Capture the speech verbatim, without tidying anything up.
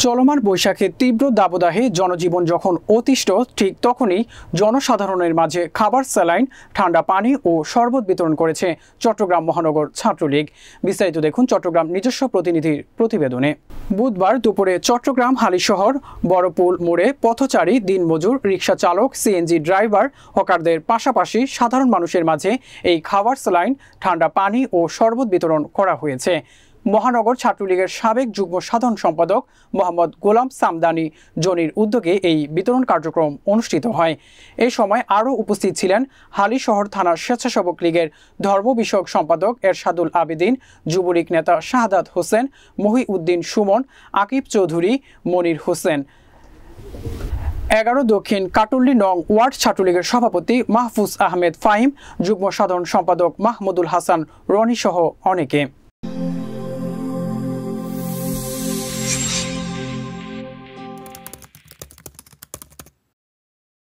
চলমান বৈশাখে তীব্র দাবদাহে জনজীবন যখন অতিষ্ঠ, ঠিক তখনই জনসাধারণের মাঝে খাবার, স্যালাইন, ঠান্ডা পানি ও শরবত বিতরণ করেছে চট্টগ্রাম মহানগর ছাত্রলীগ। বিস্তারিত দেখুন চট্টগ্রাম নিজস্ব প্রতিনিধির প্রতিবেদনে। বুধবার দুপুরে চট্টগ্রাম হালিশহর বড়পুল মোড়ে পথচারী, দিনমজুর, রিকশা চালক, সিএনজি ড্রাইভার, হকারদের পাশাপাশি সাধারণ মানুষের মাঝে এই খাবার, স্যালাইন, ঠান্ডা পানি ও শরবত বিতরণ করা হয়েছে। মহানগর ছাত্রলীগের সাবেক যুগ্ম সাধারণ সম্পাদক মোহাম্মদ গোলাম সামদানি জনির উদ্যোগে এই বিতরণ কার্যক্রম অনুষ্ঠিত হয়। এই সময় আরও উপস্থিত ছিলেন হালিশহর থানার স্বেচ্ছাসেবক লীগের ধর্ম বিষয়ক সম্পাদক এরশাদুল আবেদিন, যুবলীগ নেতা শাহাদাত হোসেন, মহিউদ্দিন সুমন, আকিব চৌধুরী, মনির হোসেন। এগারো দক্ষিণ কাটুল্লি নং ওয়ার্ড ছাত্রলীগের সভাপতি মাহফুজ আহমেদ ফাহিম, যুগ্ম সাধারণ সম্পাদক মাহমুদুল হাসান রনি সহ অনেকে।